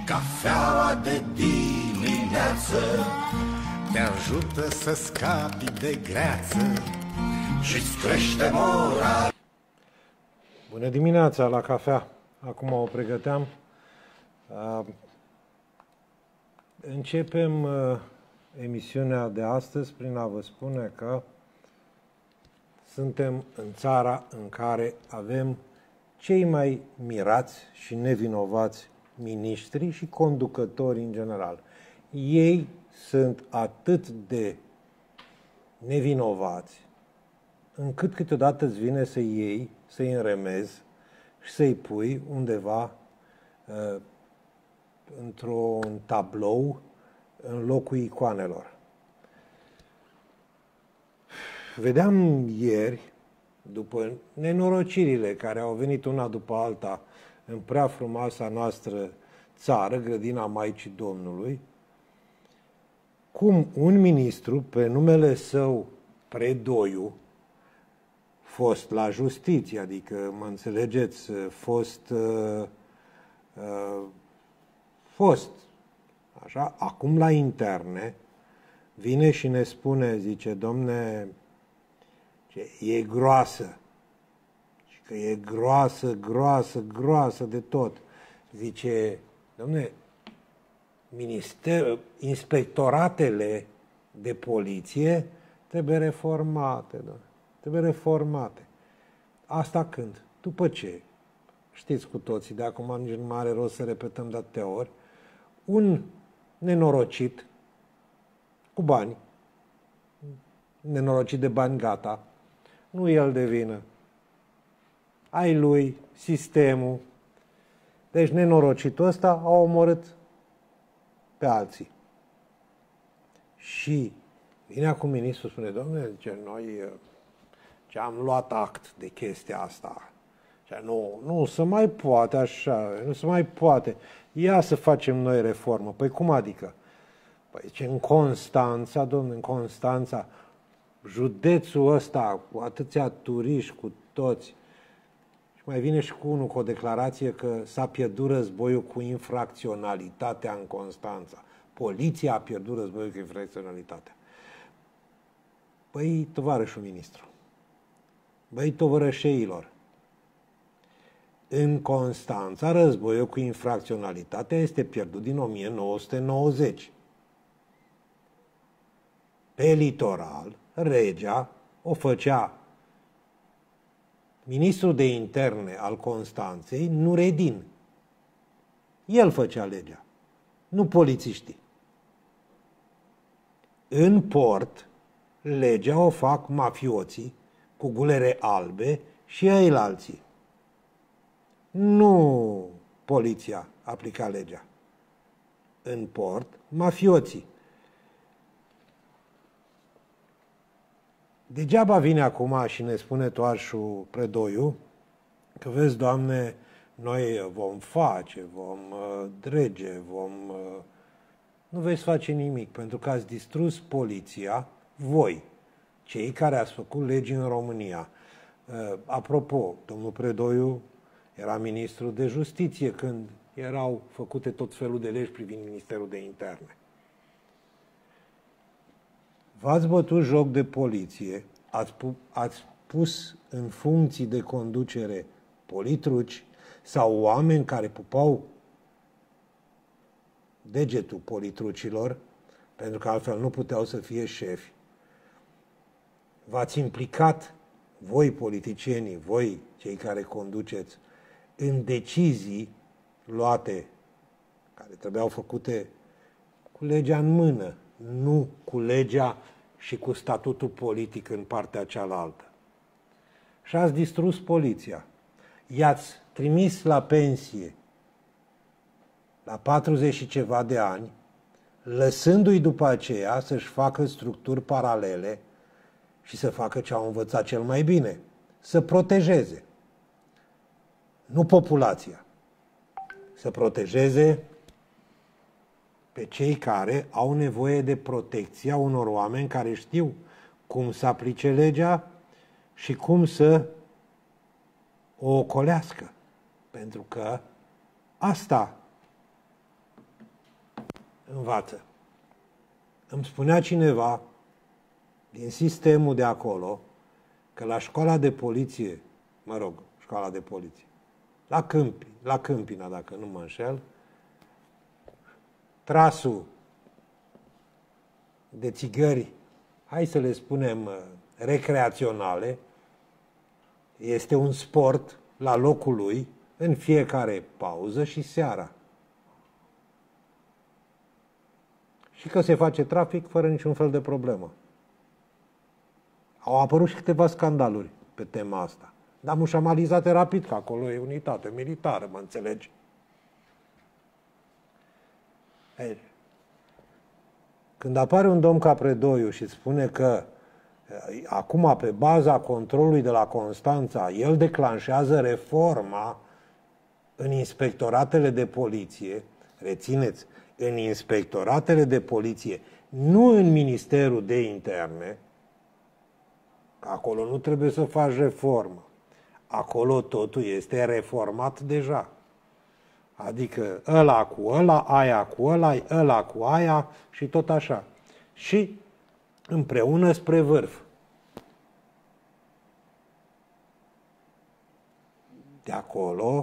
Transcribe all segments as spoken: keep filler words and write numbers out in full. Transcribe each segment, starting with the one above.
Cafeaua de dimineață te ajută să scapi de greață și-ți crește moral. Bună dimineața la cafea! Acum o pregăteam. Începem emisiunea de astăzi prin a vă spune că suntem în țara în care avem cei mai mirați și nevinovați miniștri și conducători în general. Ei sunt atât de nevinovați, încât câteodată îți vine să iei, să-i înremezi și să-i pui undeva uh, într-un tablou în locul icoanelor. Vedeam ieri, după nenorocirile care au venit una după alta în prea frumoasa noastră țară, grădina Maicii Domnului, cum un ministru, pe numele său Predoiu, fost la justiție, adică, mă înțelegeți, fost, uh, uh, fost, așa, acum la interne, vine și ne spune, zice, domne, ce e groasă, și că e groasă, groasă, groasă de tot. Zice, domne, minister, inspectoratele de poliție trebuie reformate, domne. Trebuie reformate. Asta când? După ce? Știți cu toții, de acum nici nu mai are rost să repetăm de atâtea ori. Un nenorocit cu bani, nenorocit de bani gata, nu el de vină. Ai lui, sistemul. Deci nenorocitul ăsta a omorât pe alții. Și vine acum ministrul, spune, domnule, zice, noi ce am luat act de chestia asta. Și nu, nu se mai poate așa, nu se mai poate. Ia să facem noi reformă. Păi cum adică? Păi zice, în Constanța, domnule, în Constanța, județul ăsta cu atâția turiști, cu toți, și mai vine și cu unul cu o declarație că s-a pierdut războiul cu infracționalitatea în Constanța. Poliția a pierdut războiul cu infracționalitatea. Păi, tovarășul ministru, băi, tovărășeilor, în Constanța războiul cu infracționalitatea este pierdut din o mie nouă sute nouăzeci. Pe litoral, regea o făcea ministrul de interne al Constanței, Nuredin. El făcea legea, nu polițiștii. În port, legea o fac mafioții cu gulere albe și ei alții. Nu poliția aplica legea. În port, mafioții. Degeaba vine acum și ne spune toarșul Predoiu că, vezi, Doamne, noi vom face, vom uh, drege, vom... Uh, nu veți face nimic, pentru că ați distrus poliția, voi, cei care ați făcut legi în România. Uh, apropo, domnul Predoiu era ministru de justiție când erau făcute tot felul de legi privind Ministerul de Interne. V-ați bătut joc de poliție, ați, pu- ați pus în funcții de conducere politruci sau oameni care pupau degetul politrucilor, pentru că altfel nu puteau să fie șefi. V-ați implicat, voi politicienii, voi cei care conduceți, în decizii luate, care trebuiau făcute cu legea în mână, nu cu legea și cu statutul politic în partea cealaltă. Și ați distrus poliția. I-ați trimis la pensie la patruzeci și ceva de ani, lăsându-i după aceea să-și facă structuri paralele și să facă ce au învățat cel mai bine, să protejeze. Nu populația. Să protejeze pe cei care au nevoie de protecția unor oameni care știu cum să aplice legea și cum să o ocolească. Pentru că asta învață. Îmi spunea cineva din sistemul de acolo că la școala de poliție, mă rog, școala de poliție, la Câmpi, la Câmpina, dacă nu mă înșel, trasul de țigări, hai să le spunem, recreaționale, este un sport la locul lui în fiecare pauză și seara. Și că se face trafic fără niciun fel de problemă. Au apărut și câteva scandaluri pe tema asta. Dar mușamalizate rapid, că acolo e unitate militară, mă înțelegi? Ei, când apare un domn ca Predoiu și spune că acum, pe baza controlului de la Constanța, el declanșează reforma în inspectoratele de poliție, rețineți, în inspectoratele de poliție, nu în Ministerul de Interne, că acolo nu trebuie să faci reformă. Acolo totul este reformat deja. Adică ăla cu ăla, aia cu ăla, ăla cu aia și tot așa. Și împreună spre vârf. De acolo,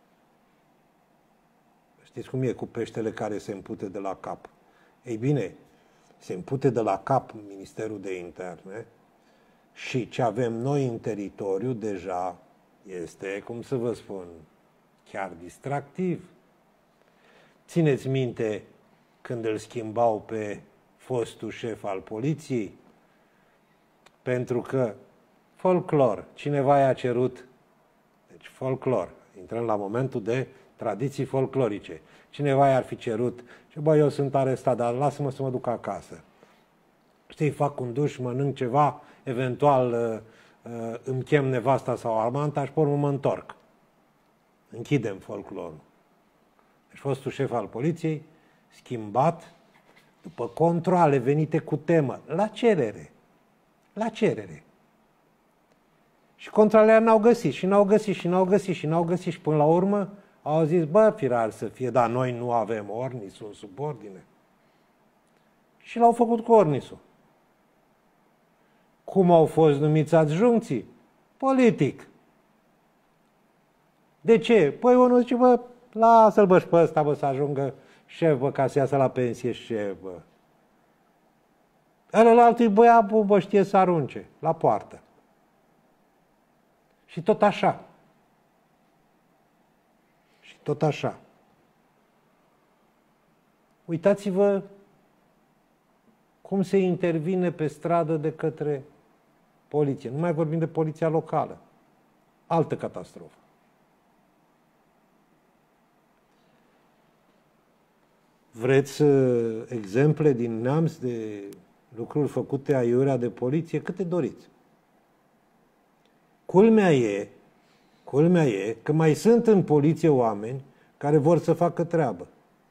știți cum e cu peștele care se împute de la cap? Ei bine, se împute de la cap Ministerul de Interne și ce avem noi în teritoriu deja este, cum să vă spun, chiar distractiv. Țineți minte când îl schimbau pe fostul șef al poliției? Pentru că folclor, cineva i-a cerut, deci folclor, intrăm la momentul de tradiții folclorice. Cineva i-ar fi cerut, ce bă, eu sunt arestat, dar lasă-mă să mă duc acasă. Știi, fac un duș, mănânc ceva, eventual îmi chem nevasta sau amanta și pe urmă mă întorc. Închidem folclorul. Deci fostul șef al poliției, schimbat, după controale venite cu temă, la cerere. La cerere. Și controlele n-au găsit, și n-au găsit, și n-au găsit, și n-au găsit, și până la urmă au zis, bă, firar să fie, dar noi nu avem ornisul în subordine. Și l-au făcut cu ornisul. Cum au fost numiți adjuncții? Politic. De ce? Păi unul zice, bă, lasă-l bă și pe ăsta, bă, să ajungă șef, bă, ca să iasă la pensie șef, bă. Ălălaltul băia, bă, bă, știe să arunce la poartă. Și tot așa. Și tot așa. Uitați-vă cum se intervine pe stradă de către poliție. Nu mai vorbim de poliția locală. Altă catastrofă. Vreți uh, exemple din Neamț de lucruri făcute aiurea de poliție? Câte doriți. Culmea e, culmea e că mai sunt în poliție oameni care vor să facă treabă.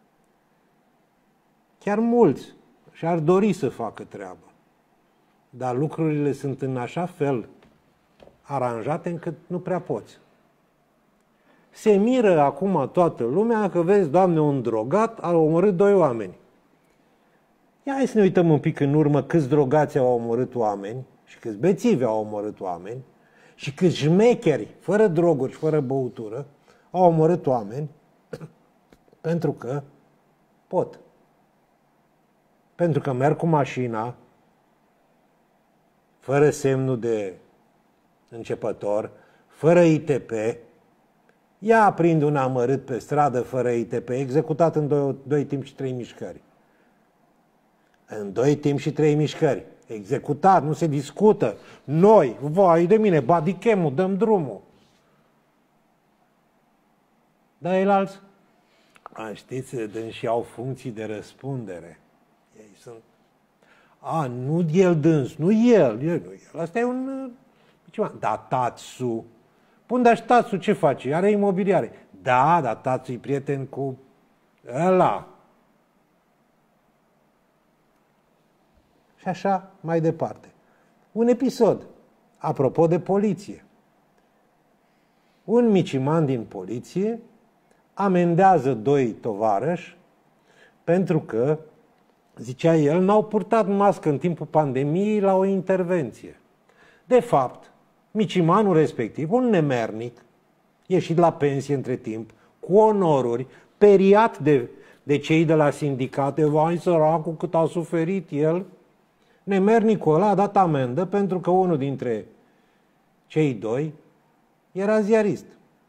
Chiar mulți și-ar dori să facă treabă. Dar lucrurile sunt în așa fel aranjate încât nu prea poți. Se miră acum toată lumea că, vezi, Doamne, un drogat a omorât doi oameni. Ia hai să ne uităm un pic în urmă câți drogați au omorât oameni și câți bețivi au omorât oameni și câți șmecheri, fără droguri și fără băutură, au omorât oameni pentru că pot. Pentru că merg cu mașina fără semnul de începător, fără I T P, ia aprind un amărât pe stradă fără I T P, executat în doi, doi timp și trei mișcări. În doi timp și trei mișcări. Executat, nu se discută. Noi, vai de mine, bodycam-ul, dăm drumul. Dar el alți, a, știți, dânsi au funcții de răspundere. Ei sunt, a, nu el dâns, nu el, el, nu el. Asta e un, ceva. Da, Tatsu. Bun, dar și Tatsu ce face? Are imobiliare. Da, dar Tatsu e prieten cu ăla. Și așa mai departe. Un episod, apropo de poliție. Un miciman din poliție amendează doi tovarăși pentru că zicea el, n-au purtat mască în timpul pandemiei la o intervenție. De fapt, micimanul respectiv, un nemernic, ieșit la pensie între timp, cu onoruri, periat de, de cei de la sindicate, vai săracul cât a suferit el, nemernicul ăla a dat amendă pentru că unul dintre cei doi era ziarist.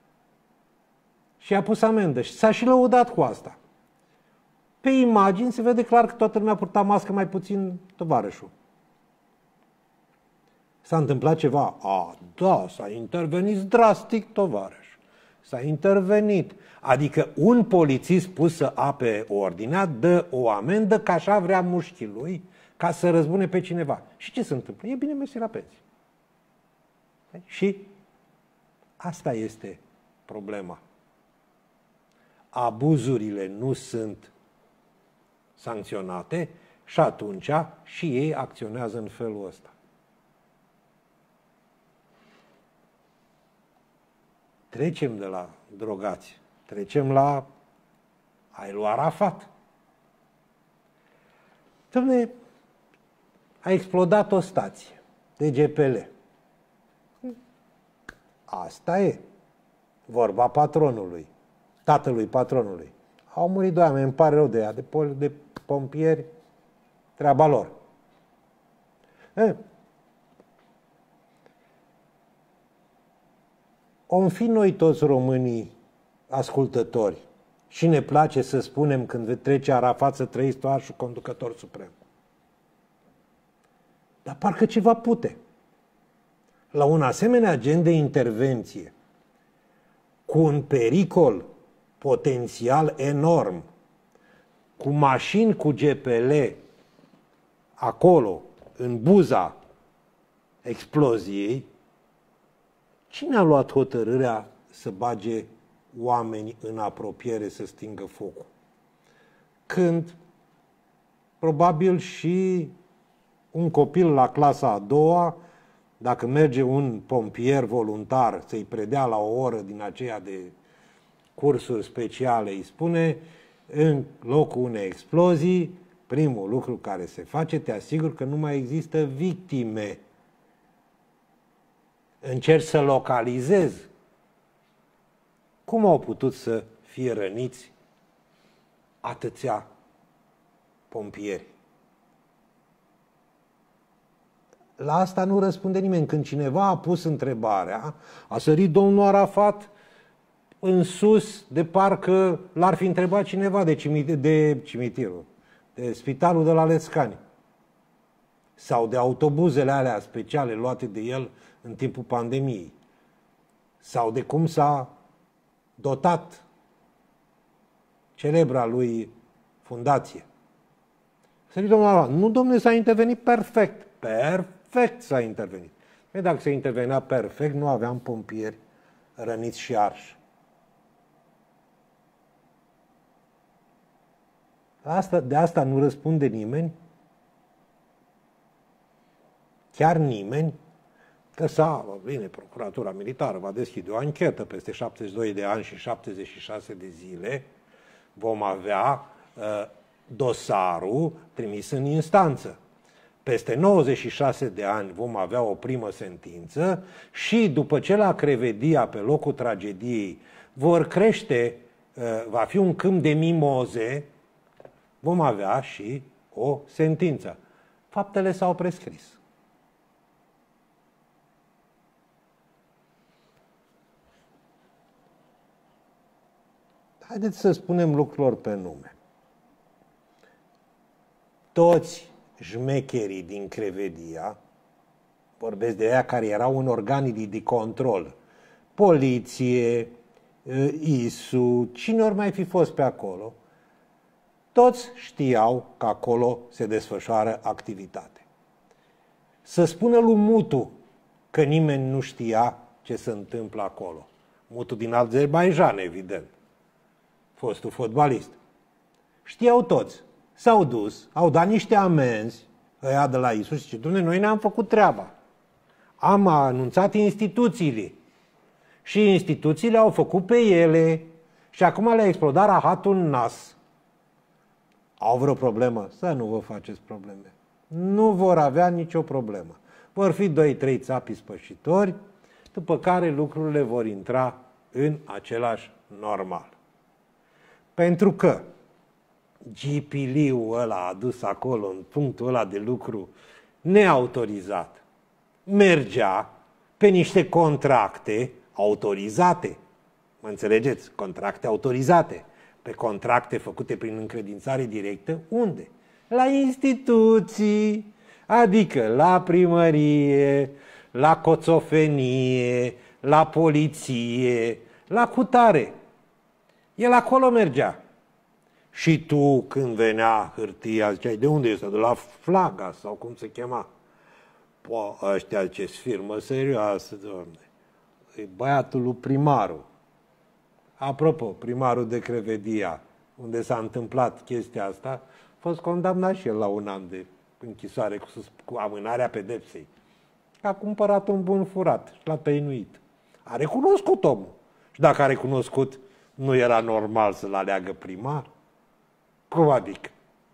Și a pus amendă și s-a și lăudat cu asta. Pe imagini se vede clar că toată lumea purta mască, mai puțin tovarășul. S-a întâmplat ceva? A, da, s-a intervenit drastic tovarăș. S-a intervenit. Adică un polițist pus să ape ordinea dă o amendă că așa vrea mușchii lui ca să răzbune pe cineva. Și ce se întâmplă? E bine mers la pensie. Și asta este problema. Abuzurile nu sunt sancționate și atunci și ei acționează în felul ăsta. Trecem de la drogați, trecem la ai lui Arafat. Dom'le, a explodat o stație de G P L. Asta e vorba patronului, tatălui patronului. Au murit doi oameni, îmi pare rău de ea, de, pol- de pompieri, treaba lor. E, om fi noi toți românii ascultători și ne place să spunem când trece Arafat să trăiți toașul conducător suprem. Dar parcă ceva pute. La un asemenea gen de intervenție, cu un pericol potențial enorm, cu mașini cu G P L acolo, în buza exploziei, cine a luat hotărârea să bage oameni în apropiere să stingă focul? Când probabil și un copil la clasa a doua, dacă merge un pompier voluntar să-i predea la o oră din aceea de cursuri speciale, îi spune, în locul unei explozii, primul lucru care se face, te asigur că nu mai există victime. Încerci să localizezi cum au putut să fie răniți atâția pompieri. La asta nu răspunde nimeni. Când cineva a pus întrebarea, a sărit domnul Arafat în sus, de parcă l-ar fi întrebat cineva de, cimit- de cimitirul, de spitalul de la Lescani. Sau de autobuzele alea speciale luate de el în timpul pandemiei. Sau de cum s-a dotat celebra lui fundație. Sărit domnul Arafat. Nu, domnule, s-a intervenit perfect. Perfect s-a intervenit. E, dacă se intervenea perfect, nu aveam pompieri răniți și arși. Asta, de asta nu răspunde nimeni, chiar nimeni, că s-a, bine, Procuratura Militară va deschide o anchetă peste șaptezeci și doi de ani și șaptezeci și șase de zile, vom avea uh, dosarul trimis în instanță. Peste nouăzeci și șase de ani vom avea o primă sentință și după ce la Crevedia, pe locul tragediei, vor crește, va fi un câmp de mimoze, vom avea și o sentință. Faptele s-au prescris. Haideți să spunem lucrurilor pe nume. Toți șmecherii din Crevedia, vorbesc de aia care erau în organii de control, poliție, I S U, cine ori mai fi fost pe acolo, toți știau că acolo se desfășoară activitate. Să spună lui Mutu că nimeni nu știa ce se întâmplă acolo. Mutu din Azerbaidjan, evident, fostul fotbalist. Știau toți. S-au dus, au dat niște amenzi, ăia de la I S U și zice, Doamne, noi ne-am făcut treaba. Am anunțat instituțiile. Și instituțiile au făcut pe ele și acum le-a explodat rahatul în nas. Au vreo problemă? Să nu vă faceți probleme. Nu vor avea nicio problemă. Vor fi doi, trei țapi spășitori, după care lucrurile vor intra în același normal. Pentru că G P L-ul ăla adus acolo, în punctul ăla de lucru neautorizat, mergea pe niște contracte autorizate. Mă înțelegeți? Contracte autorizate. Pe contracte făcute prin încredințare directă, unde? La instituții, adică la primărie, la coțofenie, la poliție, la cutare. El acolo mergea. Și tu, când venea hârtia, ziceai, de unde este? De la Flaga, sau cum se chema? Po, ăștia, ce firmă serioasă, Doamne. E băiatul lui primarul. Apropo, primarul de Crevedia, unde s-a întâmplat chestia asta, a fost condamnat și el la un an de închisoare cu, cu amânarea pedepsei. A cumpărat un bun furat și l-a tăinuit. A recunoscut omul. Și dacă a recunoscut, nu era normal să-l aleagă primar? Cum adică?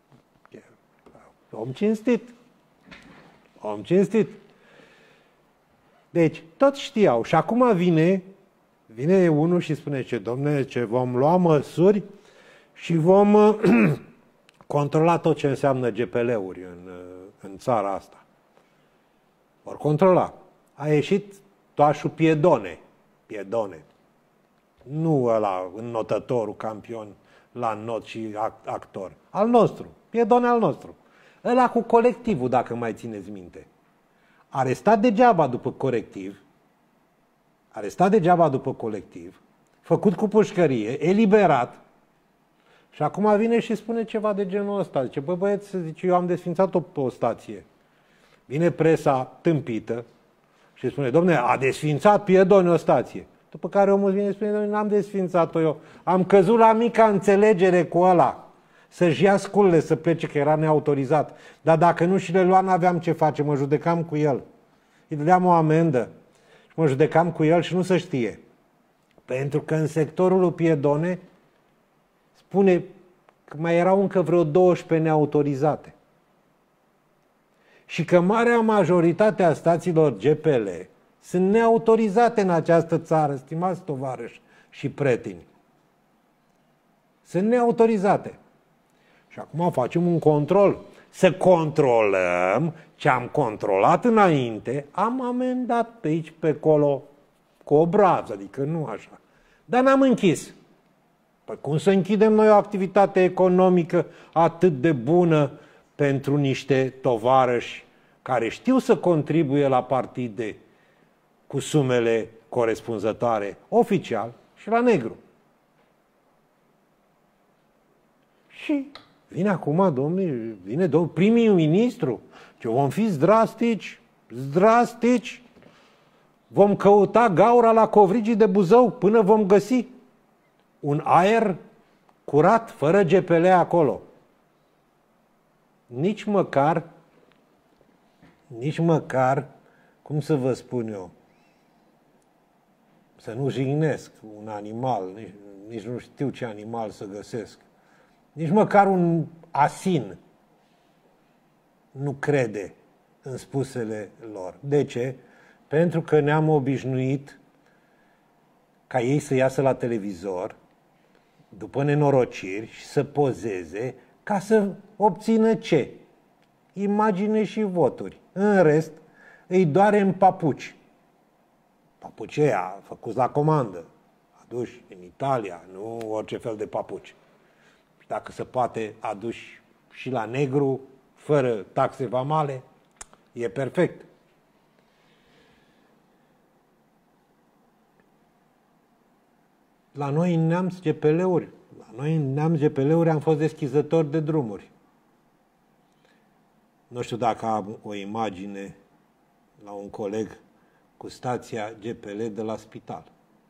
Om cinstit. Om cinstit. Deci, toți știau. Și acum vine, vine unul și spune ce, domne, ce vom lua măsuri și vom controla tot ce înseamnă G P L-uri în, în țara asta. Vor controla. A ieșit toașul Piedone. Piedone. Nu ăla, înnotătorul campion la not și actor. Al nostru. Piedone al nostru. Ăla cu colectivul, dacă mai țineți minte. Arestat degeaba după corectiv, arestat degeaba după colectiv, făcut cu pușcărie, eliberat, și acum vine și spune ceva de genul ăsta. Zice, bă, băieți, zice, eu am desfințat-o pe o stație. Vine presa tâmpită și spune, domne, a desfințat Piedone o stație. După care omul vine și spune, domne, n-am desfințat-o eu. Am căzut la mica înțelegere cu ăla. Să-și ia sculele să plece, că era neautorizat. Dar dacă nu și le lua, n-aveam ce face, mă judecam cu el. Îi dădeam o amendă și mă judecam cu el și nu se știe. Pentru că în sectorul lui Piedone spune că mai erau încă vreo douăsprezece neautorizate. Și că marea majoritate a stațiilor G P L sunt neautorizate în această țară, stimați tovarăși și prieteni. Sunt neautorizate. Și acum facem un control. Să controlăm ce am controlat înainte, am amendat pe aici, pe acolo, cu o brază, adică nu așa. Dar n-am închis. Păi cum să închidem noi o activitate economică atât de bună pentru niște tovarăși care știu să contribuie la partide cu sumele corespunzătoare oficial și la negru? Și vine acum, domnule, vine domnul primul ministru, ce vom fi drastici, drastici, vom căuta gaura la covrigii de Buzău până vom găsi un aer curat, fără G P L acolo. Nici măcar, nici măcar, cum să vă spun eu, să nu jignesc un animal, nici, nici nu știu ce animal să găsesc. Nici măcar un asin nu crede în spusele lor. De ce? Pentru că ne-am obișnuit ca ei să iasă la televizor după nenorociri și să pozeze ca să obțină ce? Imagine și voturi. În rest, îi doare în papuci. Papuci ăia făcuți la comandă, aduși în Italia, nu orice fel de papuci. Dacă se poate, aduși și la negru, fără taxe vamale, e perfect. La noi în Neamț G P L-uri, la noi în Neamț G P L-uri am fost deschizători de drumuri. Nu știu dacă am o imagine la un coleg cu stația G P L de la spital.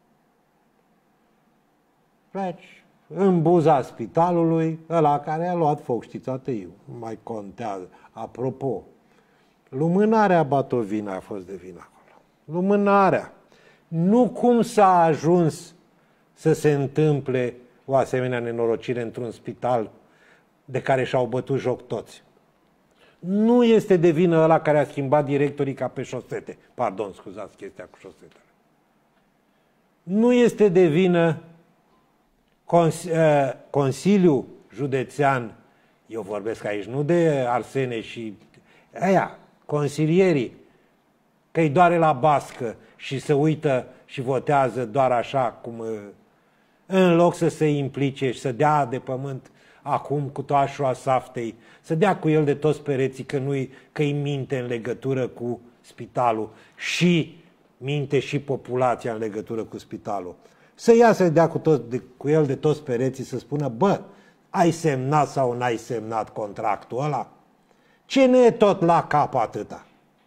Pleci în buza spitalului, ăla care a luat foc, știți, atâi, nu mai contează. Apropo, lumânarea Batovina a fost de vină acolo. Lumânarea. Nu cum s-a ajuns să se întâmple o asemenea nenorocire într-un spital de care și-au bătut joc toți. Nu este de vină ăla care a schimbat directorii ca pe șosete. Pardon, scuzați chestia cu șosetele. Nu este de vină cons uh, Consiliul Județean, eu vorbesc aici nu de Arsene și aia, consilierii, că îi doare la bască și se uită și votează doar așa cum, în loc să se implice și să dea de pământ acum cu toașua saftei, să dea cu el de toți pereții că nu-i, că îi minte în legătură cu spitalul și minte și populația în legătură cu spitalul. Să ia să dea cu, tot, de, cu el de toți pereții să spună, bă, ai semnat sau n-ai semnat contractul ăla? Ce ne e tot la cap atâta?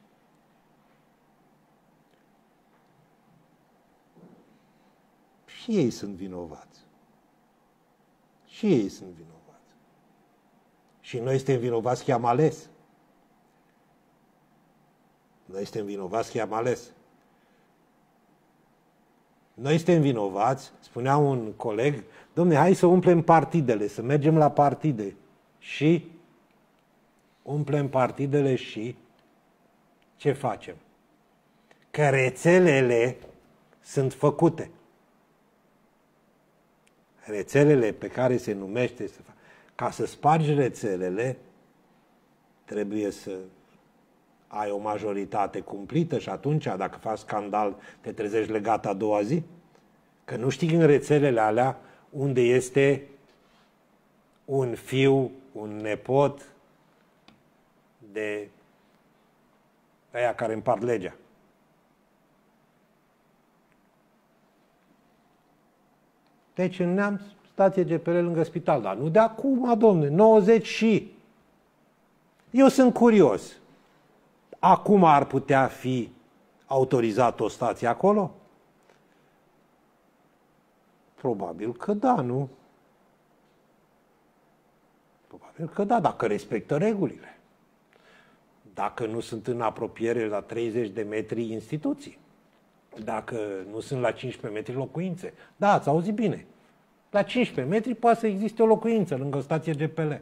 Și ei sunt vinovați. Și ei sunt vinovați. Și noi suntem vinovați că i-am ales. Noi suntem vinovați că i-am ales. Noi suntem vinovați, spunea un coleg, dom'le, hai să umplem partidele, să mergem la partide. Și umplem partidele și ce facem? Că rețelele sunt făcute. Rețelele pe care se numește, ca să spargi rețelele, trebuie să ai o majoritate cumplită și atunci, dacă faci scandal, te trezești legat a doua zi. Că nu știi în rețelele alea unde este un fiu, un nepot de aia care împart legea. Deci în Neamț, stație G P R lângă spital, dar nu de acum, domne, nouăzeci și. Eu sunt curios. Acum ar putea fi autorizat o stație acolo? Probabil că da, nu? Probabil că da, dacă respectă regulile. Dacă nu sunt în apropiere la treizeci de metri instituții. Dacă nu sunt la cincisprezece metri locuințe. Da, ați auzit bine. La cincisprezece metri poate să existe o locuință lângă o stație G P L.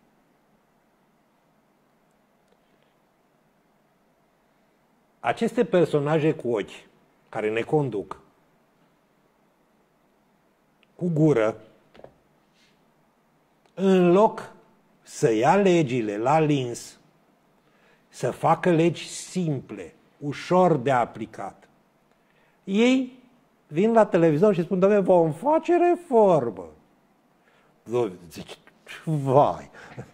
Aceste personaje cu ochi care ne conduc, cu gură, în loc să ia legile la lins, să facă legi simple, ușor de aplicat, ei vin la televizor și spun, doamne, vom face reformă. Zici, vai,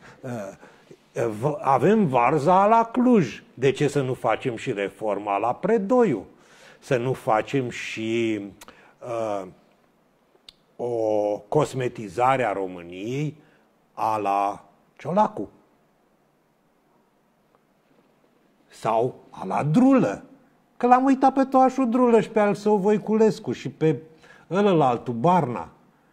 avem varza la Cluj, de ce să nu facem și reforma la Predoiu? Să nu facem și uh, o cosmetizare a României a la Ciolacu? Sau a la Drulă? Că l-am uitat pe toașul Drulă și pe al său Voiculescu și pe ălălaltul, Barna.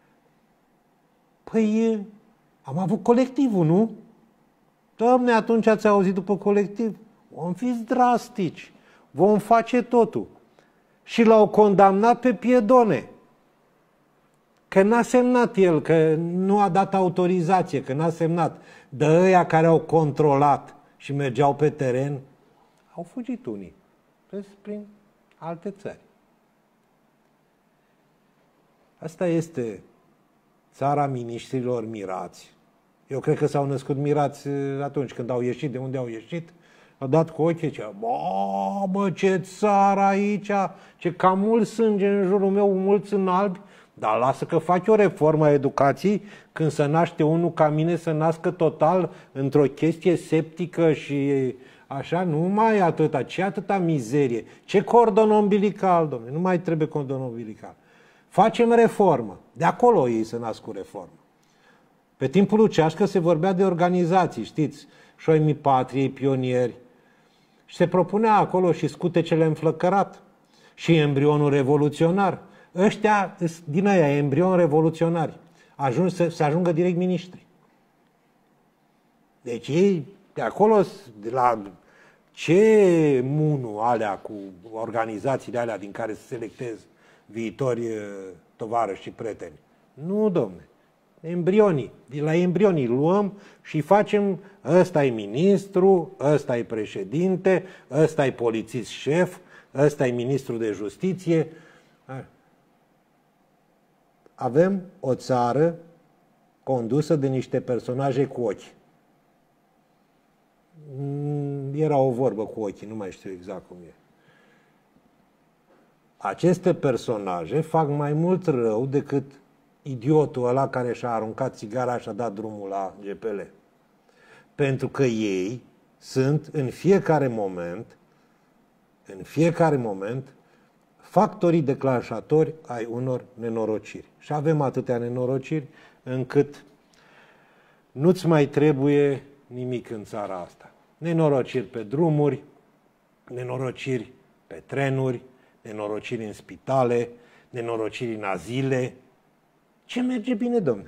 Păi, am avut colectivul, nu? Doamne, atunci ați auzit după colectiv? Vom fi drastici, vom face totul. Și l-au condamnat pe Piedone. Că n-a semnat el, că nu a dat autorizație, că n-a semnat. De ăia care au controlat și mergeau pe teren, au fugit unii. Prin alte țări. Asta este țara miniștrilor mirați. Eu cred că s-au născut mirați atunci când au ieșit, de unde au ieșit, au dat cu ochii, zicea, mamă, ce țară aici, ce cam mult sânge în jurul meu, mulți în albi, dar lasă că faci o reformă a educației când se naște unul ca mine să nască total într-o chestie septică și așa, nu mai atâta, ce atâta mizerie, ce cordon umbilical, domnule, nu mai trebuie cordon umbilical. Facem reformă, de acolo ei se nasc cu reformă. Pe timpul lui Ceașcă se vorbea de organizații, știți, Șoimii Patriei, pionieri, și se propunea acolo și scutecele înflăcărat și embrionul revoluționar. Ăștia, din aia, embrion revoluționari, ajung să, să ajungă direct miniștri. Deci ei, de acolo, de la ce munu alea cu organizațiile alea din care se selectez viitori tovarăși și prieteni? Nu, domne. Embrionii. De la embrionii luăm și facem, ăsta e ministru, ăsta e președinte, ăsta e polițist șef, ăsta e ministru de justiție. Avem o țară condusă de niște personaje cu ochi. Era o vorbă cu ochii, nu mai știu exact cum e. Aceste personaje fac mai mult rău decât idiotul ăla care și-a aruncat țigara și a dat drumul la G P L. Pentru că ei sunt în fiecare moment, în fiecare moment, factorii declanșatori ai unor nenorociri. Și avem atâtea nenorociri încât nu-ți mai trebuie nimic în țara asta. Nenorociri pe drumuri, nenorociri pe trenuri, nenorociri în spitale, nenorociri în azile. Ce merge bine, domne?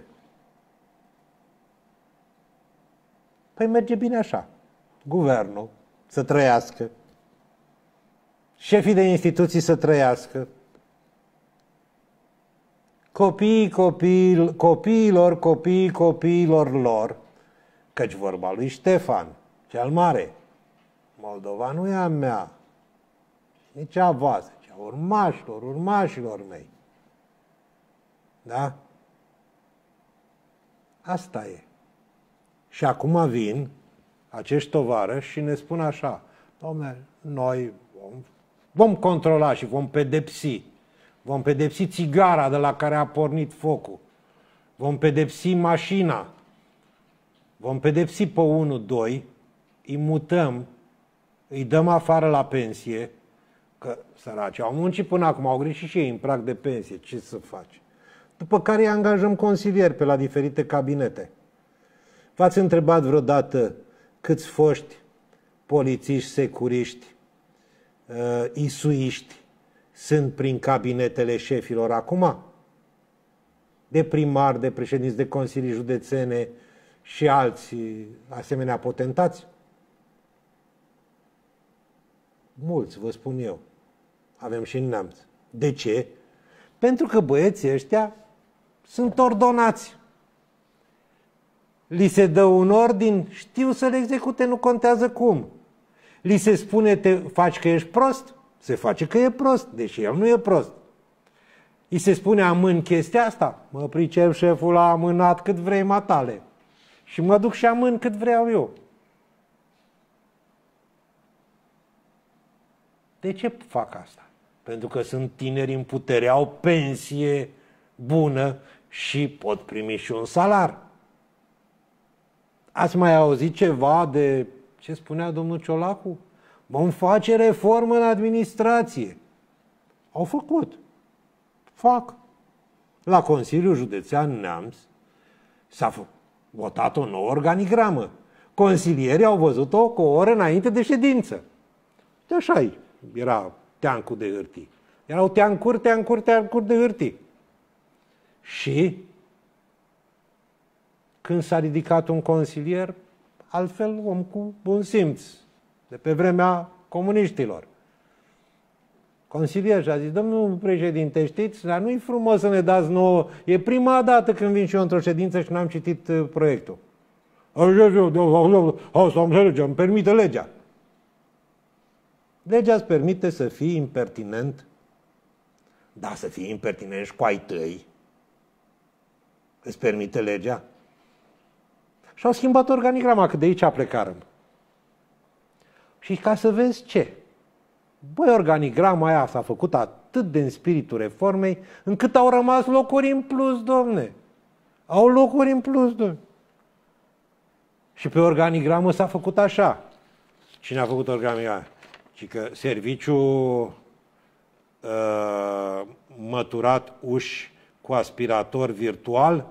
Păi merge bine așa. Guvernul să trăiască, șefii de instituții să trăiască, copiii copiii, copiilor, copiii copiilor lor, căci vorba lui Ștefan, cel mare, Moldova nu e a mea, nici a voastră, ci a urmașilor, urmașilor mei. Da? Asta e. Și acum vin acești tovarăși și ne spun așa: dom'le, noi vom, vom controla și vom pedepsi. Vom pedepsi țigara de la care a pornit focul. Vom pedepsi mașina. Vom pedepsi pe unul, doi, îi mutăm, îi dăm afară la pensie, că săraci au muncit până acum, au greșit și ei în prag de pensie, ce să faci? După care îi angajăm consilieri pe la diferite cabinete. V-ați întrebat vreodată câți foști polițiști, securiști, uh, isuiști sunt prin cabinetele șefilor acum? De primari, de președinți de consilii județene și alți asemenea potentați? Mulți, vă spun eu. Avem și în Neamț. De ce? Pentru că băieții ăștia sunt ordonați. Li se dă un ordin, știu să le execute, nu contează cum. Li se spune, te faci că ești prost, se face că e prost, deși el nu e prost. Li se spune, amân chestia asta, mă pricep, șeful a amânat cât vrei matale. Și mă duc și amân cât vreau eu. De ce fac asta? Pentru că sunt tineri în putere, au pensie bună și pot primi și un salar. Ați mai auzit ceva de ce spunea domnul Ciolacu? Vom face reformă în administrație. Au făcut. Fac. La Consiliul Județean Neamț s-a votat o nouă organigramă. Consilierii au văzut-o cu o oră înainte de ședință. De așa era teancul de hârtii. Erau teancuri, teancuri, teancuri de hârtii. Și când s-a ridicat un consilier, altfel om cu bun simț, de pe vremea comuniștilor. Consilier și-a zis, domnul președinte, știți, dar nu-i frumos să ne dați nouă, e prima dată când vin și eu într-o ședință și n-am citit proiectul. Asta îmi înțelege, îmi permite legea. Legea îți permite să fii impertinent, da, să fii impertinent și cu ai tăi. Îți permite legea? Și au schimbat organigrama, că de aici plecarăm. Și ca să vezi ce? Băi, organigrama aia s-a făcut atât de în spiritul reformei, încât au rămas locuri în plus, domne. Au locuri în plus, domne. Și pe organigramă s-a făcut așa. Cine a făcut organigrama? Ci că serviciul uh, măturat uși cu aspirator virtual,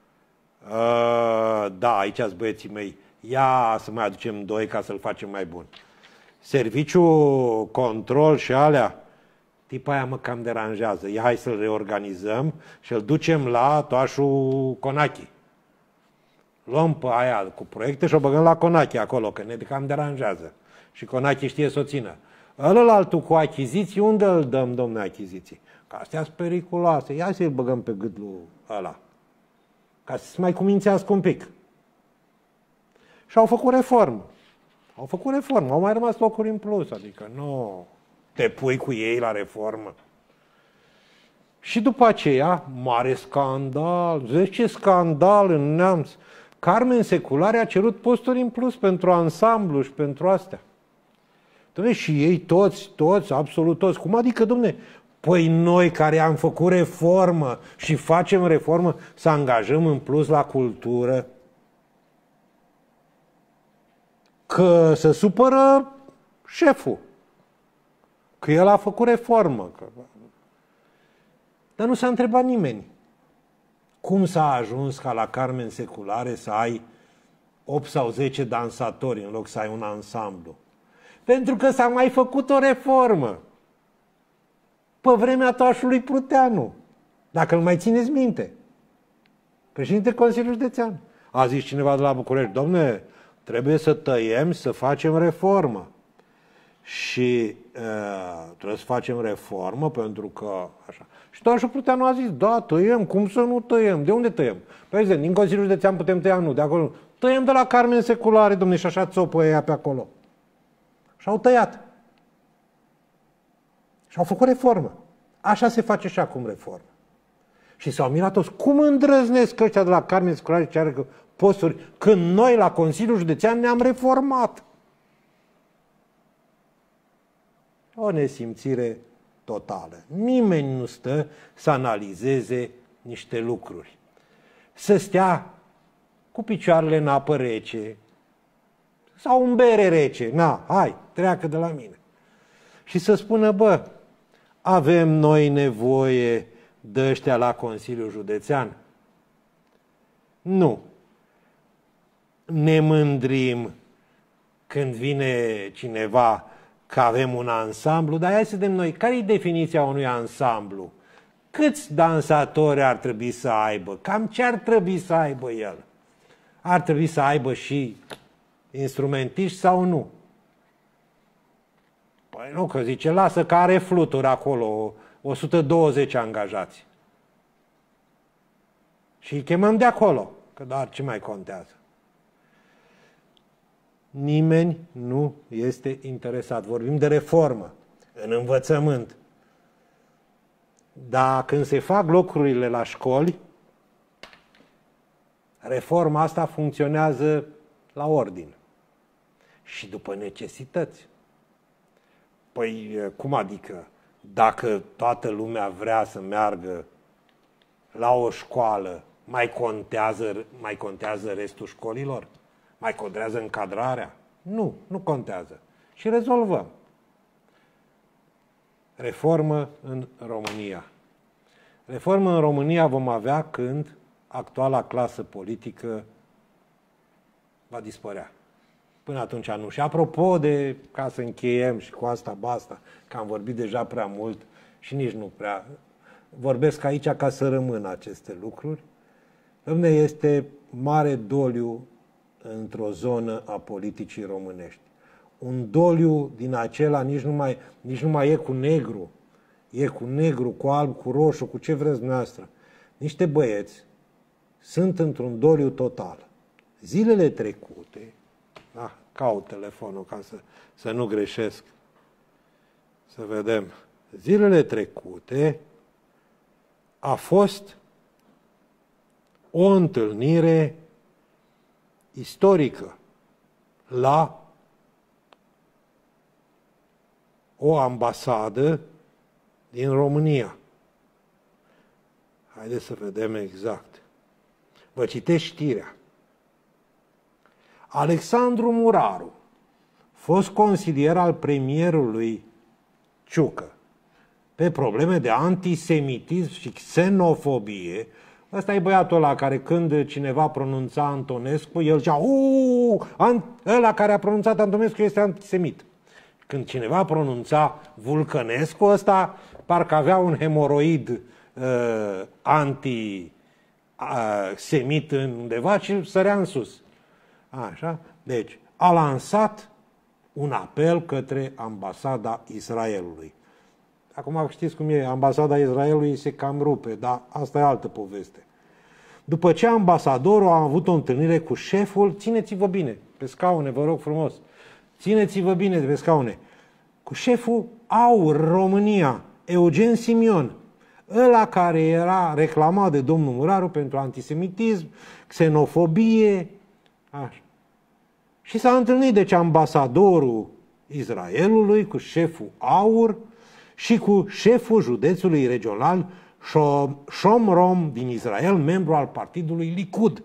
uh, da, aici ați băieții mei, ia să mai aducem doi ca să-l facem mai bun. Serviciul control și alea, tipa aia mă cam deranjează. Ia hai să-l reorganizăm și îl ducem la toașul Conachi. Luăm pe aia cu proiecte și o băgăm la Conachi acolo, că ne cam deranjează. Și Conachi știe să o țină. Ălălaltul cu achiziții, unde îl dăm, domne, achiziții? Că astea sunt periculoase. Ia să-l băgăm pe gât lui ăla. ca să se mai cumințească un pic. Și au făcut reformă. Au făcut reformă, au mai rămas locuri în plus, adică nu te pui cu ei la reformă. Și după aceea, mare scandal, vezi ce scandal în Neamț. Carmen Seculare a cerut posturi în plus pentru ansamblu și pentru astea. Dom'le, și ei toți, toți, absolut toți. Cum adică, dom'le? Păi noi care am făcut reformă și facem reformă să angajăm în plus la cultură? Că se supără șeful. Că el a făcut reformă. Că... Dar nu s-a întrebat nimeni. Cum s-a ajuns ca la Carmen Seculare să ai opt sau zece dansatori în loc să ai un ansamblu? Pentru că s-a mai făcut o reformă. Pe vremea Tașului Pruteanu. Dacă îl mai țineți minte. Președinte Consiliului Județean. A zis cineva de la București, domne, trebuie să tăiem, să facem reformă. Și uh, trebuie să facem reformă pentru că așa. Și Tașul Pruteanu a zis, da, tăiem, cum să nu tăiem? De unde tăiem? Păi zi, din Consiliul Județean putem tăia, nu, de acolo. Tăiem de la Carmen Seculare, domne, și așa țopă ea pe acolo. Și au tăiat. Și au făcut reformă. Așa se face și acum reformă. Și s-au mirat toți. Cum îndrăznesc ăștia de la Carmen Seculare ce are posturi când noi la Consiliul Județean ne-am reformat? O nesimțire totală. Nimeni nu stă să analizeze niște lucruri. Să stea cu picioarele în apă rece sau în bere rece. Na, hai, treacă de la mine. Și să spună, bă, avem noi nevoie de ăștia la Consiliul Județean? Nu. Ne mândrim când vine cineva că avem un ansamblu, dar hai să vedem noi, care e definiția unui ansamblu? Câți dansatori ar trebui să aibă? Cam ce ar trebui să aibă el? Ar trebui să aibă și instrumentiști sau nu? Păi nu, că zice, lasă că are fluturi acolo, o sută douăzeci angajați. Și îi chemăm de acolo, că doar ce mai contează? Nimeni nu este interesat. Vorbim de reformă în învățământ. Dar când se fac lucrurile la școli, reforma asta funcționează la ordine și după necesități. Păi, cum adică? Dacă toată lumea vrea să meargă la o școală, mai contează, mai contează restul școlilor? Mai contează încadrarea? Nu, nu contează. Și rezolvăm. Reformă în România. Reformă în România vom avea când actuala clasă politică va dispărea. Până atunci nu. Și apropo de, ca să încheiem și cu asta basta, că am vorbit deja prea mult și nici nu prea, vorbesc aici ca să rămână aceste lucruri. Dom'le, este mare doliu într-o zonă a politicii românești. Un doliu din acela nici nu mai, nici nu mai e cu negru. E cu negru, cu alb, cu roșu, cu ce vreți dumneavoastră. Niște băieți sunt într-un doliu total. Zilele trecute, ah, caut telefonul ca să, să nu greșesc, să vedem. Zilele trecute a fost o întâlnire istorică la o ambasadă din România. Haideți să vedem exact. Vă citesc știrea. Alexandru Muraru, fost consilier al premierului Ciucă, pe probleme de antisemitism și xenofobie. Ăsta e băiatul ăla care când cineva pronunța Antonescu, el zicea, uuu, ăla care a pronunțat Antonescu este antisemit. Când cineva pronunța Vulcănescu, ăsta parcă avea un hemoroid uh, antisemit uh, undeva și sărea în sus. Așa? Deci, a lansat un apel către ambasada Israelului. Acum știți cum e, ambasada Israelului se cam rupe, dar asta e altă poveste. După ce ambasadorul a avut o întâlnire cu șeful, țineți-vă bine, pe scaune, vă rog frumos, țineți-vă bine de pe scaune, cu șeful AUR România, Eugen Simion, ăla care era reclamat de domnul Muraru pentru antisemitism, xenofobie, așa. Și s-a întâlnit, deci, ambasadorul Israelului cu șeful AUR și cu șeful județului regional Shomrom din Israel, membru al partidului Likud.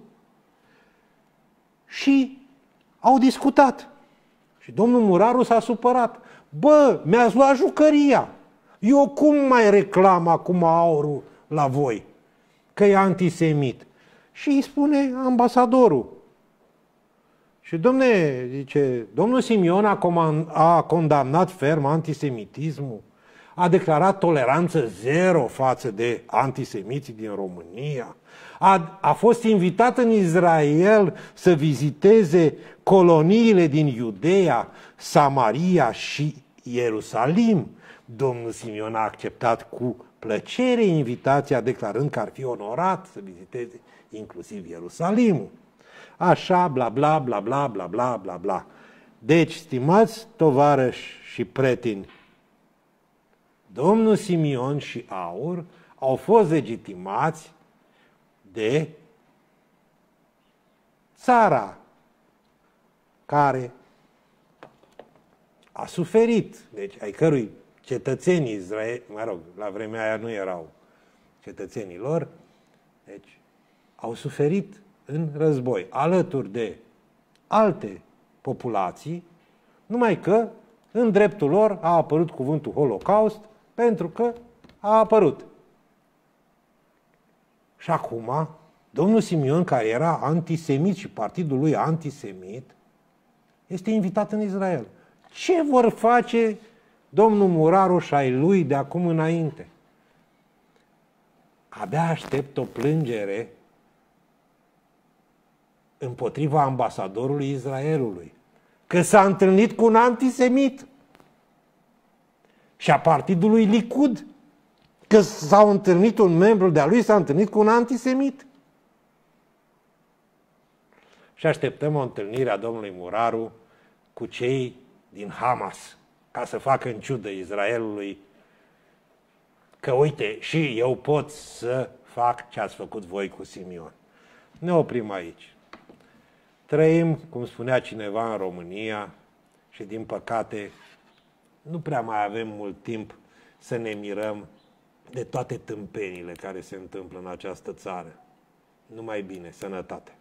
Și au discutat. Și domnul Muraru s-a supărat. Bă, mi-ați luat jucăria. Eu cum mai reclam acum AUR-ul la voi? Că e antisemit. Și îi spune ambasadorul. Și domne, zice, domnul Simion a, comand, a condamnat ferm antisemitismul, a declarat toleranță zero față de antisemiții din România, a, a fost invitat în Israel să viziteze coloniile din Iudeea, Samaria și Ierusalim. Domnul Simion a acceptat cu plăcere invitația, declarând că ar fi onorat să viziteze inclusiv Ierusalimul. Așa, bla, bla, bla, bla, bla, bla, bla, bla. Deci, stimați tovarăși și pretini, domnul Simion și AUR au fost legitimați de țara care a suferit, deci ai cărui cetățenii Israel, mă rog, la vremea aia nu erau cetățenii lor, deci au suferit în război, alături de alte populații, numai că în dreptul lor a apărut cuvântul Holocaust, pentru că a apărut. Și acum, domnul Simion, care era antisemit și partidul lui antisemit, este invitat în Israel. Ce vor face domnul Muraru și ai lui de acum înainte? Abia aștept o plângere împotriva ambasadorului Israelului, că s-a întâlnit cu un antisemit, și a partidului Likud, că s-a întâlnit un membru de-a lui, s-a întâlnit cu un antisemit. Și așteptăm o întâlnire a domnului Muraru cu cei din Hamas, ca să facă în ciudă Israelului că, uite, și eu pot să fac ce ați făcut voi cu Simion. Ne oprim aici. Trăim, cum spunea cineva, în România și, din păcate, nu prea mai avem mult timp să ne mirăm de toate tâmpenile care se întâmplă în această țară. Numai bine, sănătate!